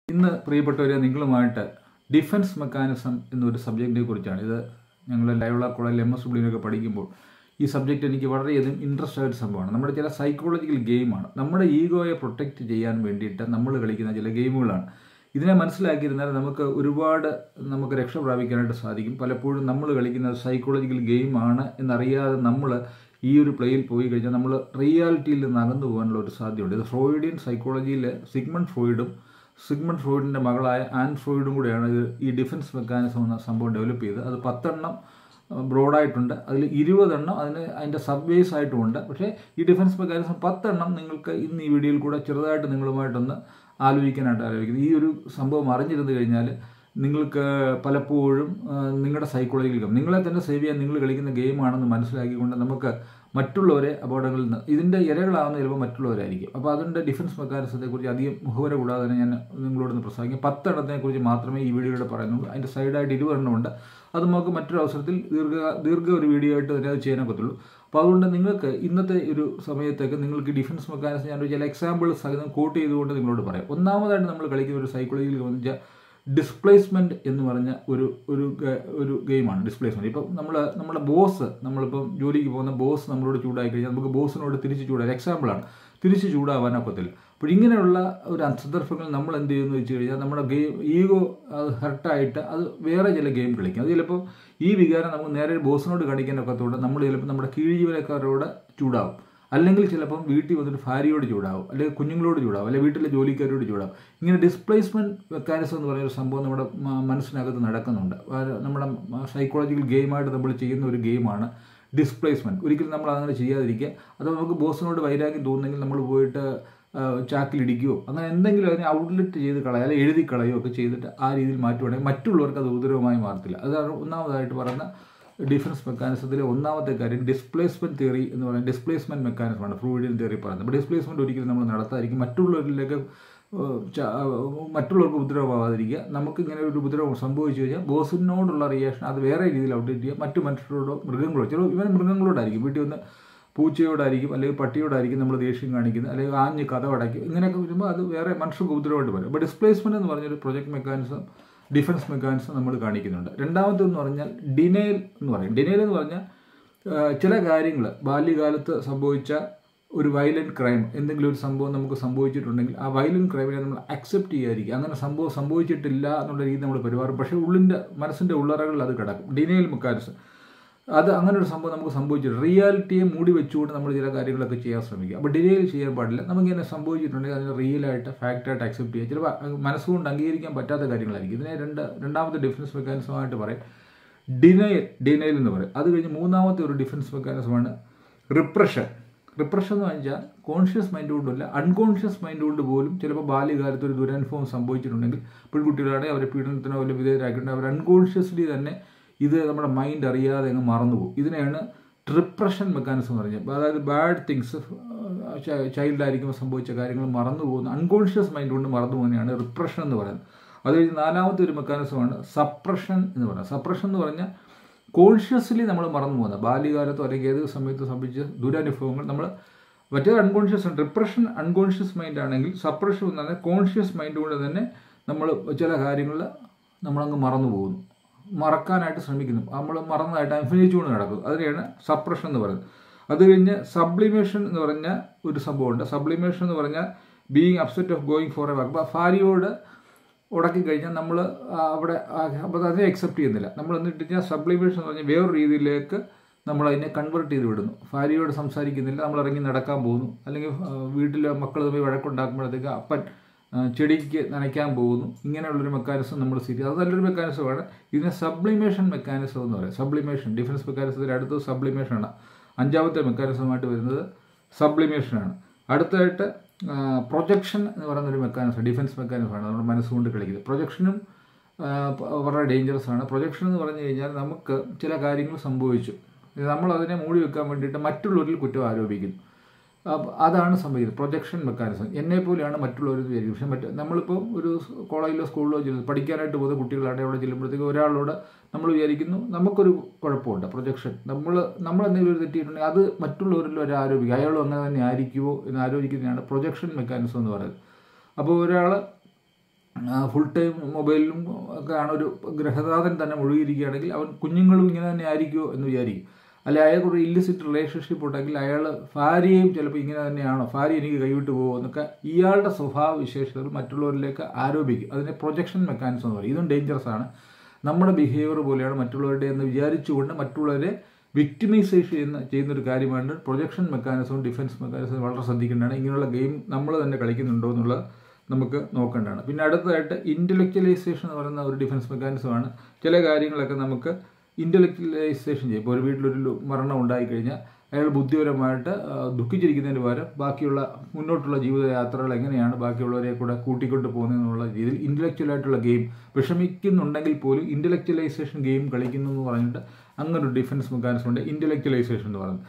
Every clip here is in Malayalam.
ഇന്ന് പ്രിയപ്പെട്ടവരെ നിങ്ങളുമായിട്ട് ഡിഫൻസ് മെക്കാനിസം എന്നൊരു സബ്ജക്റ്റിനെ കുറിച്ചാണ്. ഇത് ഞങ്ങൾ ലൈവ്ല കോളേജിൽ MSW പഠിക്കുമ്പോൾ ഈ സബ്ജക്റ്റ് എനിക്ക് വളരെയധികം ഇൻട്രസ്റ്റ് ആയ ഒരു സംഭവമാണ്. നമ്മുടെ ചില സൈക്കോളജിക്കൽ ഗെയിമാണ്. നമ്മുടെ ഈഗോയെ പ്രൊട്ടക്റ്റ് ചെയ്യാൻ വേണ്ടിയിട്ട് നമ്മൾ കളിക്കുന്ന ചില ഗെയിമുകളാണ്. ഇതിനെ മനസ്സിലാക്കിയിരുന്നാൽ നമുക്ക് രക്ഷ പ്രാപിക്കാനായിട്ട് സാധിക്കും. പലപ്പോഴും നമ്മൾ കളിക്കുന്ന സൈക്കോളജിക്കൽ ഗെയിമാണ് എന്നറിയാതെ നമ്മൾ ഈ ഒരു പ്ലേയിൽ പോയി കഴിഞ്ഞാൽ നമ്മൾ റിയാലിറ്റിയിൽ നിന്ന് അകന്നു പോകാനുള്ള ഒരു സാധ്യതയുണ്ട്. ഇത് ഫ്രോയിഡിയൻ സൈക്കോളജിയിൽ സിഗ്മണ്ട് ഫ്രോയിഡിൻ്റെ മകളായ ആൻ ഫ്രോയിഡും കൂടെയാണ് ഈ ഡിഫൻസ് മെക്കാനിസം എന്ന സംഭവം ഡെവലപ്പ് ചെയ്തത്. അത് 10 എണ്ണം ബ്രോഡായിട്ടുണ്ട്, അതിൽ 20 എണ്ണം അതിൻ്റെ സബ്വേസ് ആയിട്ടുമുണ്ട്. പക്ഷേ ഈ ഡിഫൻസ് മെക്കാനിസം 10 എണ്ണം നിങ്ങൾക്ക് ഇന്ന് ഈ വീഡിയോയിൽ കൂടെ ചെറുതായിട്ട് നിങ്ങളുമായിട്ടൊന്ന് ആലോചിക്കുന്നത്. ഈ ഒരു സംഭവം അറിഞ്ഞിരുന്നു കഴിഞ്ഞാൽ നിങ്ങൾക്ക് പലപ്പോഴും നിങ്ങളുടെ സൈക്കോളജിക്കൽ ഗെയിം നിങ്ങളെ തന്നെ സേവ് ചെയ്യാൻ നിങ്ങൾ കളിക്കുന്ന ഗെയിമാണെന്ന് മനസ്സിലാക്കിക്കൊണ്ട് നമുക്ക് മറ്റുള്ളവരെ അപകടങ്ങളിൽ നിന്ന് ഇതിൻ്റെ ഇരകളാവുന്ന ചിലപ്പോൾ മറ്റുള്ളവരായിരിക്കും. അപ്പോൾ അതിൻ്റെ ഡിഫൻസ് മെക്കാനിസത്തെക്കുറിച്ച് അധികം മുഖവര കൂടാതെ തന്നെ ഞാൻ നിങ്ങളോടൊന്ന് പ്രസംഗിക്കും. 10 എണ്ണത്തെക്കുറിച്ച് മാത്രമേ ഈ വീഡിയോയുടെ പറയുന്നുള്ളൂ. അതിൻ്റെ സൈഡായിട്ട് 20 എണ്ണമുണ്ട്. അത് നമുക്ക് മറ്റൊരു അവസരത്തിൽ ദീർഘ ഒരു വീഡിയോ ആയിട്ട് തന്നെ അത് ചെയ്യാനൊക്കത്തുള്ളൂ. അപ്പോൾ അതുകൊണ്ട് നിങ്ങൾക്ക് ഇന്നത്തെ ഒരു സമയത്തേക്ക് നിങ്ങൾക്ക് ഡിഫൻസ് മെക്കാനിസം ഞാൻ ചില എക്സാമ്പിൾ സഹിതം കോട്ട് ചെയ്തുകൊണ്ട് നിങ്ങളോട് പറയാം. ഒന്നാമതായിട്ട് നമ്മൾ കളിക്കുന്ന ഒരു സൈക്കോളജിയിൽ വെച്ചാൽ ഡിസ്പ്ലേസ്മെൻറ്റ് എന്ന് പറഞ്ഞ ഒരു ഗെയിമാണ് ഡിസ്പ്ലേസ്മെൻറ്റ്. ഇപ്പം നമ്മുടെ ബോസ്, നമ്മളിപ്പം ജോലിക്ക് പോകുന്ന ബോസ് നമ്മളോട് ചൂടായി കഴിഞ്ഞാൽ നമുക്ക് ബോസിനോട് തിരിച്ച് ചൂടായി എക്സാമ്പിളാണ്, തിരിച്ച് ചൂടാവാനൊക്കത്തില്ല. അപ്പോൾ ഇങ്ങനെയുള്ള ഒരു സന്ദർഭങ്ങൾ നമ്മൾ എന്ത് ചെയ്യുമെന്ന് വെച്ച് കഴിഞ്ഞാൽ നമ്മുടെ ഈഗോ അത് ഹർട്ടായിട്ട് അത് വേറെ ചില ഗെയിം കളിക്കും. അത് ചിലപ്പോൾ ഈ വികാരം നമുക്ക് നേരെ ബോസിനോട് കാണിക്കാനൊക്കത്തോടെ നമ്മൾ ചിലപ്പോൾ നമ്മുടെ കീഴ്ജീവനക്കാരോട് ചൂടാവും, അല്ലെങ്കിൽ ചിലപ്പം വീട്ടിൽ വന്നിട്ട് ഭാര്യയോട് ചൂടാവും, അല്ലെങ്കിൽ കുഞ്ഞുങ്ങളോട് ചൂടാവും, അല്ലെങ്കിൽ വീട്ടിലെ ജോലിക്കാരോട് ചൂടാവും. ഇങ്ങനെ ഡിസ്പ്ലേസ്മെൻറ്റ് മെക്കാനിസം എന്ന് പറയുന്ന ഒരു സംഭവം നമ്മുടെ മനസ്സിനകത്ത് നടക്കുന്നുണ്ട്. നമ്മുടെ സൈക്കോളജിക്കൽ ഗെയിമായിട്ട് നമ്മൾ ചെയ്യുന്ന ഒരു ഗെയിമാണ് ഡിസ്പ്ലേസ്മെൻറ്റ്. ഒരിക്കലും നമ്മൾ അങ്ങനെ ചെയ്യാതിരിക്കുക. അഥവാ നമുക്ക് ബോസിനോട് വൈരാഗ്യം തോന്നുന്നെങ്കിൽ നമ്മൾ പോയിട്ട് ചാക്കിലിടിക്കുകയോ അങ്ങനെ എന്തെങ്കിലും അതിനെ ഔട്ട്ലെറ്റ് ചെയ്ത് കളയുക, അല്ലെങ്കിൽ എഴുതി കളയുകയോ ഒക്കെ ചെയ്തിട്ട് ആ രീതിയിൽ മാറ്റുവാണെങ്കിൽ മറ്റുള്ളവർക്ക് അത് ഉപദ്രവമായി മാറത്തില്ല. അതാണ് ഒന്നാമതായിട്ട് പറയുന്ന ഡിഫൻസ് മെക്കാനിസത്തിലെ ഒന്നാമത്തെ കാര്യം. ഡിസ്പ്ലേസ്മെൻറ്റ് തിയറി എന്ന് പറയുന്നത് ഡിസ്പ്ലേസ്മെൻറ്റ് മെക്കാനിസമാണ് ഫ്രൂയിഡിയൻ തിയറി പറയുന്നത്. അപ്പോൾ ഡിസ്പ്ലേസ്മെൻറ്റ് ഒരിക്കലും നമ്മൾ നടത്താതിരിക്കും. മറ്റുള്ളവർക്ക് ഉപദ്രവമാവാതിരിക്കുക. നമുക്കിങ്ങനെ ഒരു ഉപദ്രവം സംഭവിച്ചു കഴിഞ്ഞാൽ ബോസിനോടുള്ള റിയാക്ഷൻ അത് വേറെ രീതിയിൽ ഔട്ട്ലെറ്റ് ചെയ്യുക. മറ്റു മനുഷ്യരോടോ മൃഗങ്ങളോ, മൃഗങ്ങളോടായിരിക്കും, വീട്ടിൽ വന്ന് പൂച്ചയോടായിരിക്കും അല്ലെങ്കിൽ പട്ടിയോടായിരിക്കും നമ്മൾ ദേഷ്യം കാണിക്കുന്നത്, അല്ലെങ്കിൽ ആഞ്ഞ് കഥവടയ്ക്കും. ഇങ്ങനെയൊക്കെ വരുമ്പോൾ അത് വേറെ മനുഷ്യർക്ക് ഉപദ്രവമായിട്ട് വരും. അപ്പോൾ ഡിസ്പ്ലേസ്മെൻറ്റ് എന്ന് പറഞ്ഞൊരു പ്രൊജക്ട് മെക്കാനിസം, ഡിഫൻസ് മെക്കാനിസം നമ്മൾ കാണിക്കുന്നുണ്ട്. രണ്ടാമത്തെന്ന് പറഞ്ഞാൽ ഡിനയൽ എന്ന് പറയും. ഡിനയൽ എന്ന് പറഞ്ഞാൽ ചില കാര്യങ്ങൾ ബാല്യകാലത്ത് സംഭവിച്ച ഒരു വയലൻറ്റ് ക്രൈം, എന്തെങ്കിലും ഒരു സംഭവം നമുക്ക് സംഭവിച്ചിട്ടുണ്ടെങ്കിൽ ആ വയലൻറ്റ് ക്രൈമിനെ നമ്മൾ അക്സെപ്റ്റ് ചെയ്യാതിരിക്കുക. അങ്ങനെ സംഭവം സംഭവിച്ചിട്ടില്ല എന്നുള്ള രീതി നമ്മൾ പെരുമാറും. പക്ഷേ മനസ്സിൻ്റെ ഉള്ളറകളിൽ അത് കിടക്കും. ഡിനയൽ മെക്കാനിസം അത് അങ്ങനെ ഒരു സംഭവം നമുക്ക് സംഭവിച്ചിട്ടുണ്ട്. റിയാലിറ്റിയെ മൂടി വെച്ചുകൊണ്ട് നമ്മൾ ചില കാര്യങ്ങളൊക്കെ ചെയ്യാൻ ശ്രമിക്കുക. അപ്പോൾ ഡിനയൽ ചെയ്യാൻ പാടില്ല. നമുക്കിങ്ങനെ സംഭവിച്ചിട്ടുണ്ടെങ്കിൽ അതിനെ റിയലായിട്ട് ഫാക്റ്റായിട്ട് അക്സെപ്റ്റ് ചെയ്യുക. ചിലപ്പോൾ മനസ്സുകൊണ്ട് അംഗീകരിക്കാൻ പറ്റാത്ത കാര്യങ്ങളായിരിക്കും. ഇതിനെ രണ്ടാമത്തെ ഡിഫൻസ് മെക്കാനിസമായിട്ട് പറയും ഡിനയൽ എന്ന് പറയും. അത് കഴിഞ്ഞ് മൂന്നാമത്തെ ഒരു ഡിഫൻസ് മെക്കാനിസമാണ് റിപ്രഷൻ എന്ന് പറഞ്ഞാൽ കോൺഷ്യസ് മൈൻഡ് കൊണ്ടല്ല, അൺകോൺഷ്യസ് മൈൻഡ് കൊണ്ട് പോലും ചിലപ്പോൾ ബാല്യകാലത്ത് ഒരു ദുരനുഭവം സംഭവിച്ചിട്ടുണ്ടെങ്കിൽ പെൺകുട്ടികളാണെങ്കിൽ അവരെ പീഡനത്തിനോ വല്ല വിധേയരാക്കിയിട്ട് അവർ അൺകോൺഷ്യസ്ലി തന്നെ ഇത് നമ്മുടെ മൈൻഡ് അറിയാതെ അങ്ങ് മറന്നുപോകും. ഇതിനെയാണ് ട്രിപ്രഷൻ മെക്കാനിസം എന്ന് പറഞ്ഞാൽ, അതായത് ബാഡ് തിങ്സ് ചൈൽഡായിരിക്കുമ്പോൾ സംഭവിച്ച കാര്യങ്ങൾ മറന്നു പോകുന്ന അൺകോൺഷ്യസ് മൈൻഡ് കൊണ്ട് മറന്നു പോകുന്നതാണ് റിപ്രഷൻ എന്ന് പറയുന്നത്. അത് കഴിഞ്ഞ് നാലാമത്തെ ഒരു മെക്കാനിസമാണ് സപ്രഷൻ എന്ന് പറയുന്നത്. സപ്രഷൻ എന്ന് പറഞ്ഞാൽ കോൺഷ്യസ്ലി നമ്മൾ മറന്നു പോകുന്നത് ബാല്യകാലത്തോ അല്ലെങ്കിൽ ഏത് സമയത്തോ സംഭവിച്ച ദുരനുഭവങ്ങൾ നമ്മൾ മറ്റേത് അൺകോൺഷ്യസ് ആണ്. റിപ്രഷൻ അൺകോൺഷ്യസ് മൈൻഡ് ആണെങ്കിൽ സപ്രഷൻ എന്ന് പറഞ്ഞാൽ കോൺഷ്യസ് മൈൻഡ് കൊണ്ട് തന്നെ നമ്മൾ ചില കാര്യങ്ങൾ നമ്മളങ്ങ് മറന്നു പോകുന്നു, മറക്കാനായിട്ട് ശ്രമിക്കുന്നു, നമ്മൾ മറന്നതായിട്ട് അഭിനയിച്ചുകൊണ്ട് നടക്കും. അതിനെയാണ് സപ്രഷൻ എന്ന് പറയുന്നത്. അത് കഴിഞ്ഞ് സബ്ലിമേഷൻ എന്ന് പറഞ്ഞ ഒരു സംഭവമുണ്ട്. സബ്ലിമേഷൻ എന്ന് പറഞ്ഞാൽ being upset of going for a walk. അപ്പോൾ ഭാര്യയോട് ഉടക്കി കഴിഞ്ഞാൽ നമ്മൾ അവിടെ അപ്പോൾ അതിനെ അക്സെപ്റ്റ് ചെയ്യുന്നില്ല. നമ്മൾ എന്നിട്ട് കഴിഞ്ഞാൽ സബ്ലിമേഷൻ എന്ന് പറഞ്ഞാൽ വേറൊരു രീതിയിലേക്ക് നമ്മളതിനെ കൺവേർട്ട് ചെയ്ത് വിടുന്നു. ഭാര്യയോട് സംസാരിക്കുന്നില്ല, നമ്മൾ ഇറങ്ങി നടക്കാൻ പോകുന്നു, അല്ലെങ്കിൽ വീട്ടിലെ മക്കൾ തമ്മിൽ വഴക്കുണ്ടാക്കുമ്പോഴത്തേക്ക് അപ്പൻ ചെടിക്ക് നനയ്ക്കാൻ പോകുന്നു. ഇങ്ങനെയുള്ളൊരു മെക്കാനിസം നമ്മൾ അത് നല്ലൊരു മെക്കാനിസമാണ്. ഇതിനെ സബ്ലിമേഷൻ മെക്കാനിസം എന്ന് പറയും. സബ്ലിമേഷൻ ഡിഫൻസ് മെക്കാനിസത്തിൽ അടുത്തത് സബ്ലിമേഷനാണ്. അഞ്ചാമത്തെ മെക്കാനിസമായിട്ട് വരുന്നത് സബ്ലിമേഷനാണ്. അടുത്തതായിട്ട് പ്രൊജക്ഷൻ എന്ന് പറയുന്നൊരു മെക്കാനിസം, ഡിഫൻസ് മെക്കാനിസമാണ് നമ്മുടെ മനസ്സുകൊണ്ട് കളിക്കുന്നത്. പ്രൊജക്ഷനും വളരെ ഡേഞ്ചറസ് ആണ്. പ്രൊജക്ഷൻ എന്ന് പറഞ്ഞു കഴിഞ്ഞാൽ നമുക്ക് ചില കാര്യങ്ങൾ സംഭവിച്ചു, നമ്മൾ അതിനെ മൂടി വെക്കാൻ വേണ്ടിയിട്ട് മറ്റുള്ളവരിൽ കുറ്റം ആരോപിക്കുന്നു. അതാണ് സംഭവിക്കുന്നത് പ്രൊജക്ഷൻ മെക്കാനിസം. എന്നെപ്പോലെയാണ് മറ്റുള്ളവർ വിചാരിക്കും. പക്ഷേ നമ്മളിപ്പോൾ ഒരു കോളേജിലോ സ്കൂളിലോ പഠിക്കാനായിട്ട് പോകുന്ന കുട്ടികളാണ് അവിടെ ചെല്ലുമ്പോഴത്തേക്ക് ഒരാളോട് നമ്മൾ വിചാരിക്കുന്നു നമുക്കൊരു കുഴപ്പമുണ്ട്, പ്രൊജക്ഷൻ നമ്മൾ എന്തെങ്കിലും ഒരു തെറ്റിയിട്ടുണ്ടെങ്കിൽ അത് മറ്റുള്ളവരിൽ ഒരു ആരോപിക്കുക, അയാളും അങ്ങനെ തന്നെ ആയിരിക്കുമോ എന്ന് ആലോചിക്കുന്നതാണ് പ്രൊജക്ഷൻ മെക്കാനിസം എന്ന് പറയുന്നത്. അപ്പോൾ ഒരാൾ ഫുൾ ടൈം മൊബൈലിലും ഒക്കെ ആണ് ഒരു ഗൃഹനാഥൻ തന്നെ മുഴുകിയിരിക്കുകയാണെങ്കിൽ അവൻ കുഞ്ഞുങ്ങളും ഇങ്ങനെ തന്നെ ആയിരിക്കുമോ എന്ന് വിചാരിക്കും. അല്ലെ അയാൾക്കൊരു ഇല്ലിസിറ്റ് റിലേഷൻഷിപ്പ് ഉണ്ടെങ്കിൽ അയാൾ ഭാര്യയും ചിലപ്പോൾ ഇങ്ങനെ തന്നെയാണോ, ഭാര്യ എനിക്ക് കൈവിട്ട് പോകുമോ എന്നൊക്കെ ഇയാളുടെ സ്വഭാവ വിശേഷതകൾ മറ്റുള്ളവരിലേക്ക് ആരോപിക്കും. അതിനെ പ്രൊജക്ഷൻ മെക്കാനിസം എന്ന് പറയും. ഇതും ഡേഞ്ചറസ് ആണ്. നമ്മുടെ ബിഹേവിയർ പോലെയാണ് മറ്റുള്ളവരുടെ എന്ന് വിചാരിച്ചുകൊണ്ട് മറ്റുള്ളവരെ വിക്ടിമൈസേഷൻ ചെയ്യുന്നൊരു കാര്യമാണ് പ്രൊജക്ഷൻ മെക്കാനിസവും ഡിഫൻസ് മെക്കാനിസവും വളരെ ശ്രദ്ധിക്കേണ്ടതാണ്. ഇങ്ങനെയുള്ള ഗെയിം നമ്മൾ തന്നെ കളിക്കുന്നുണ്ടോ എന്നുള്ളത് നമുക്ക് നോക്കേണ്ടതാണ്. പിന്നെ അടുത്തതായിട്ട് ഇൻ്റലക്ച്വലൈസേഷൻ എന്ന് പറയുന്ന ഒരു ഡിഫൻസ് മെക്കാനിസമാണ്. ചില കാര്യങ്ങളൊക്കെ നമുക്ക് ഇൻ്റലക്ച്വലൈസേഷൻ ചെയ്യും. ഇപ്പോൾ ഒരു വീട്ടിലൊരു മരണം ഉണ്ടായിക്കഴിഞ്ഞാൽ അയാൾ ബുദ്ധിപരമായിട്ട് ദുഃഖിച്ചിരിക്കുന്നതിന് പകരം ബാക്കിയുള്ള മുന്നോട്ടുള്ള ജീവിതയാത്രകൾ എങ്ങനെയാണ് ബാക്കിയുള്ളവരെ കൂടെ കൂട്ടിക്കൊണ്ട് പോകുന്നതെന്നുള്ള രീതിയിൽ ഇൻ്റലക്ച്വലായിട്ടുള്ള ഗെയിം, വിഷമിക്കുന്നുണ്ടെങ്കിൽ പോലും ഇൻ്റലക്ച്വലൈസേഷൻ ഗെയിം കളിക്കുന്നു എന്ന് പറഞ്ഞിട്ട് അങ്ങനൊരു ഡിഫൻസ് മെക്കാനിസം ഉണ്ട്, ഇൻ്റലക്ച്വലൈസേഷൻ എന്ന് പറയുന്നത്.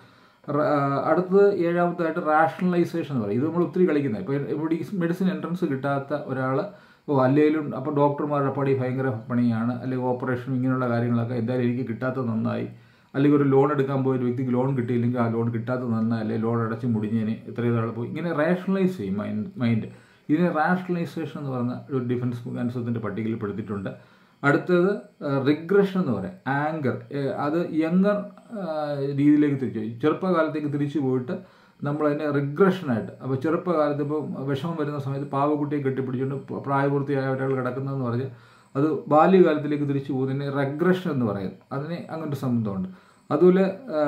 അടുത്തത് ഏഴാമത്തായിട്ട് റാഷണലൈസേഷൻ എന്ന് പറയും. ഇത് നമ്മൾ ഒത്തിരി കളിക്കുന്നത്. ഇപ്പോൾ മെഡിസിൻ എൻട്രൻസ് കിട്ടാത്ത ഒരാൾ അല്ലെങ്കിലും അപ്പോൾ ഡോക്ടർമാരുടെ പണി ഭയങ്കര പണിയാണ്, അല്ലെങ്കിൽ ഓപ്പറേഷൻ ഇങ്ങനെയുള്ള കാര്യങ്ങളൊക്കെ എന്തായാലും എനിക്ക് കിട്ടാത്തത് നന്നായി, അല്ലെങ്കിൽ ഒരു ലോൺ എടുക്കാൻ പോയ ഒരു വ്യക്തിക്ക് ലോൺ കിട്ടിയില്ലെങ്കിൽ ആ ലോൺ കിട്ടാത്തത് നന്നായി, അല്ലെങ്കിൽ ലോൺ അടച്ച് മുടിഞ്ഞതിന് ഇത്രയും നാൾ പോയി, ഇങ്ങനെ റാഷണലൈസ് ചെയ്യും മൈൻഡ്. ഇതിനെ റാഷണലൈസേഷൻ എന്ന് പറയുന്ന ഒരു ഡിഫൻസ് മെക്കാനിസത്തിൻ്റെ പട്ടികയിൽ പെടുത്തിയിട്ടുണ്ട്. അടുത്തത് റിഗ്രഷൻ എന്ന് പറയാം, ആങ്കർ. അത് യങ്ങർ രീതിയിലേക്ക് തിരിച്ചു, ചെറുപ്പകാലത്തേക്ക് തിരിച്ചു പോയിട്ട് നമ്മളതിനെ റിഗ്രഷനായിട്ട്. അപ്പോൾ ചെറുപ്പകാലത്ത് ഇപ്പോൾ വിഷമം വരുന്ന സമയത്ത് പാവക്കുട്ടിയെ കെട്ടിപ്പിടിച്ചുകൊണ്ട് പ്രായപൂർത്തിയായ ഒരാൾ കിടക്കുന്നതെന്ന് പറഞ്ഞ് അത് ബാല്യകാലത്തിലേക്ക് തിരിച്ചു പോകുന്നതിന് റെഗ്രഷൻ എന്ന് പറയുന്നത്. അതിന് അങ്ങനത്തെ സംബന്ധമുണ്ട്. അതുപോലെ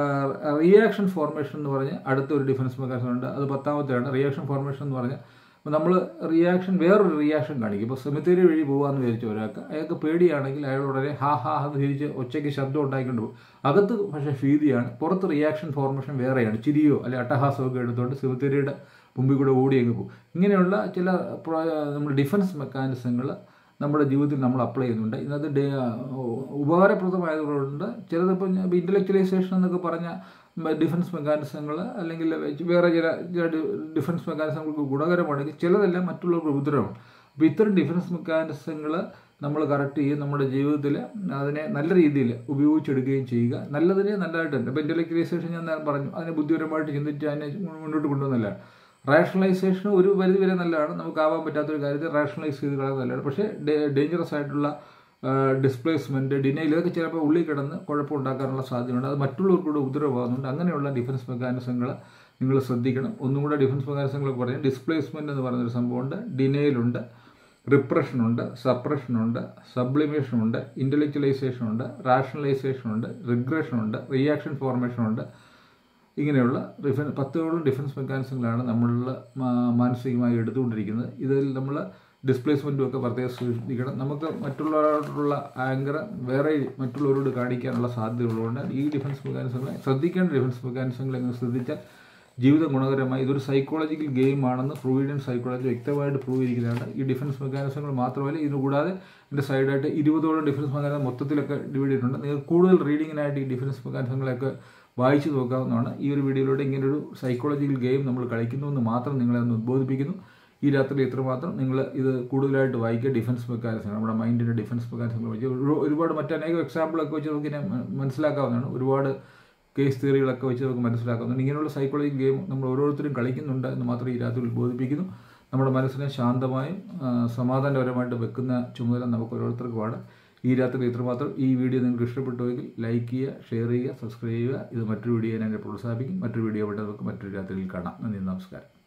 റിയാക്ഷൻ ഫോർമേഷൻ എന്ന് പറഞ്ഞ് അടുത്തൊരു ഡിഫൻസ് മെക്കാനിസം ഉണ്ട്. അത് 10ാമത്തെയാണ്. റിയാക്ഷൻ ഫോർമേഷൻ എന്ന് പറഞ്ഞാൽ നമ്മൾ വേറൊരു റിയാക്ഷൻ കാണിക്കും. ഇപ്പോൾ സെമിത്തേരി വഴി പോകാമെന്ന് വിചാരിച്ച അയാൾക്ക് പേടിയാണെങ്കിൽ അയാൾ ഉടനെ ഹാ ഹാ എന്ന് തിരിച്ച് ഒച്ചയ്ക്ക് ശബ്ദം ഉണ്ടാക്കിക്കൊണ്ട് പോകും. അകത്ത് പക്ഷേ ഭീതിയാണ്, പുറത്ത് റിയാക്ഷൻ ഫോർമേഷൻ വേറെയാണ്. ചിരിയോ അല്ലെ അട്ടഹാസമൊക്കെ എടുത്തുകൊണ്ട് സെമിത്തേരിയുടെ മുമ്പിൽ കൂടെ ഓടിയങ്ങ് പോകും. ഇങ്ങനെയുള്ള ചില നമ്മുടെ ഡിഫൻസ് മെക്കാനിസങ്ങൾ നമ്മുടെ ജീവിതത്തിൽ നമ്മൾ അപ്ലൈ ചെയ്യുന്നുണ്ട്. ഇതിനകത്ത് ഉപകാരപ്രദമായതുകൊണ്ട് ചിലതിപ്പോൾ ഇൻ്റലക്ച്വലൈസേഷൻ എന്നൊക്കെ പറഞ്ഞ ഡിഫൻസ് മെക്കാനിസങ്ങൾ അല്ലെങ്കിൽ വേറെ ചില ഡിഫൻസ് മെക്കാനിസങ്ങൾക്ക് ഗുണകരമാണെങ്കിൽ ചിലതെല്ലാം മറ്റുള്ളവർക്ക് ഉപദ്രവമാണ്. അപ്പോൾ ഇത്തരം ഡിഫൻസ് മെക്കാനിസങ്ങൾ നമ്മൾ കറക്റ്റ് ചെയ്യുക, നമ്മുടെ ജീവിതത്തിൽ അതിനെ നല്ല രീതിയിൽ ഉപയോഗിച്ചെടുക്കുകയും ചെയ്യുക. നല്ലതിനെ നല്ലതായിട്ട് തന്നെ. ഇപ്പോൾ ഇൻ്റലക്ച്വലൈസേഷൻ ഞാൻ പറഞ്ഞു, അതിനെ ബുദ്ധിപരമായിട്ട് ചിന്തിച്ച് അതിനെ മുന്നോട്ട് കൊണ്ടുവന്നല്ല. റാഷണലൈസേഷൻ ഒരു പരിധി വരെ നല്ലതാണ്. നമുക്കാവാൻ പറ്റാത്തൊരു കാര്യത്തെ റാഷണലൈസ് ചെയ്ത് കളയാൻ നല്ലതാണ്. പക്ഷേ ഡേഞ്ചറസ് ആയിട്ടുള്ള ഡിസ്പ്ലേസ്മെൻറ്റ്, ഡിനൈൽ, ഇതൊക്കെ ചിലപ്പോൾ ഉള്ളിൽ കിടന്ന് കുഴപ്പമുണ്ടാക്കാനുള്ള സാധ്യതയുണ്ട്. അത് മറ്റുള്ളവർക്കൂടെ ഉപദ്രവമാകുന്നുണ്ട്. അങ്ങനെയുള്ള ഡിഫൻസ് മെക്കാനിസങ്ങൾ നിങ്ങൾ ശ്രദ്ധിക്കണം. ഒന്നും കൂടെ ഡിഫൻസ് മെക്കാനിസങ്ങളൊക്കെ പറഞ്ഞാൽ ഡിസ്പ്ലേസ്മെൻറ്റ് എന്ന് പറയുന്നൊരു സംഭവമുണ്ട്, ഡിനൈലുണ്ട്, റിപ്രഷനുണ്ട്, സപ്രഷനുണ്ട്, സബ്ലിമേഷനുണ്ട്, ഇൻ്റലക്ച്വലൈസേഷനുണ്ട്, റാഷണലൈസേഷനുണ്ട്, റിഗ്രഷനുണ്ട്, റിയാക്ഷൻ ഫോർമേഷനുണ്ട്. ഇങ്ങനെയുള്ള 10ഓളം ഡിഫൻസ് മെക്കാനിസങ്ങളാണ് നമ്മൾ മാനസികമായി എടുത്തുകൊണ്ടിരിക്കുന്നത്. ഇതിൽ നമ്മൾ ഡിസ്പ്ലേസ്മെൻറ്റും ഒക്കെ പ്രത്യേകം ശ്രദ്ധിക്കണം. നമുക്ക് മറ്റുള്ളവരോടുള്ള ആങ്കർ വേറെ മറ്റുള്ളവരോട് കാണിക്കാനുള്ള സാധ്യതകളുണ്ട്. ഈ ഡിഫൻസ് മെക്കാനിസങ്ങളെ ശ്രദ്ധിക്കേണ്ട ഡിഫൻസ് മെക്കാനിസങ്ങൾ എങ്ങനെ ശ്രദ്ധിച്ചാൽ ജീവിതം ഗുണകരമായി. ഇതൊരു സൈക്കോളജിക്കൽ ഗെയിമാണെന്ന് ഫ്രൂയിഡിയൻ സൈക്കോളജി വ്യക്തമായിട്ട് പ്രൂവ് ചെയ്തിരിക്കുന്നതാണ്. ഈ ഡിഫൻസ് മെക്കാനിസങ്ങൾ മാത്രമല്ല, ഇതിന് കൂടാതെ ഇതിൻ്റെ സൈഡായിട്ട് 20ഓളം ഡിഫൻസ് മെക്കാനിസം മൊത്തത്തിലൊക്കെ ഡിവൈഡ് ചെയ്തിട്ടുണ്ട്. നിങ്ങൾക്ക് കൂടുതൽ റീഡിങ്ങിനായിട്ട് ഈ ഡിഫൻസ് മെക്കാനിസങ്ങളൊക്കെ വായിച്ചു നോക്കാവുന്നതാണ്. ഈ ഒരു വീഡിയോയിലൂടെ ഇങ്ങനൊരു സൈക്കോളജിക്കൽ ഗെയിം നമ്മൾ കളിക്കുന്നുവെന്ന് മാത്രം നിങ്ങളെ ഒന്ന് ഉദ്ബോധിപ്പിക്കുന്നു. ഈ രാത്രി ഇത്രമാത്രം നിങ്ങൾ ഇത് കൂടുതലായിട്ട് വായിക്കുക. ഡിഫൻസ് മെക്കാനിസങ്ങൾ, നമ്മുടെ മൈൻഡിൻ്റെ ഡിഫൻസ് മെക്കാനിസങ്ങൾ വെച്ച് ഒരുപാട് മറ്റനേകം എക്സാമ്പിളൊക്കെ വെച്ച് നമുക്കിനെ മനസ്സിലാക്കാവുന്നതാണ്. ഒരുപാട് കേസ് തിയറികളൊക്കെ വെച്ച് നമുക്ക് മനസ്സിലാക്കാവുന്നതാണ്. ഇങ്ങനെയുള്ള സൈക്കോളജിക്കൽ ഗെയിം നമ്മൾ ഓരോരുത്തരും കളിക്കുന്നുണ്ട് എന്ന് മാത്രം ഈ രാത്രി ഉദ്ബോധിപ്പിക്കുന്നു. നമ്മുടെ മനസ്സിനെ ശാന്തമായും സമാധാനപരമായിട്ട് വെക്കുന്ന ചുമതല നമുക്ക് ഓരോരുത്തർക്കുമാണ്. ഈ രാത്രി ഇത്രമാത്രം. ഈ വീഡിയോ നിങ്ങൾക്ക് ഇഷ്ടപ്പെട്ടുവെങ്കിൽ ലൈക്ക് ചെയ്യുക, ഷെയർ ചെയ്യുക, സബ്സ്ക്രൈബ് ചെയ്യുക. ഇത് മറ്റൊരു വീഡിയോ ഞാൻ എന്നെ പ്രോത്സാഹിപ്പിക്കും. മറ്റൊരു വീഡിയോ ആയിട്ട് നമുക്ക് മറ്റൊരു രാത്രിയിൽ കാണാം. നന്ദി, നമസ്കാരം.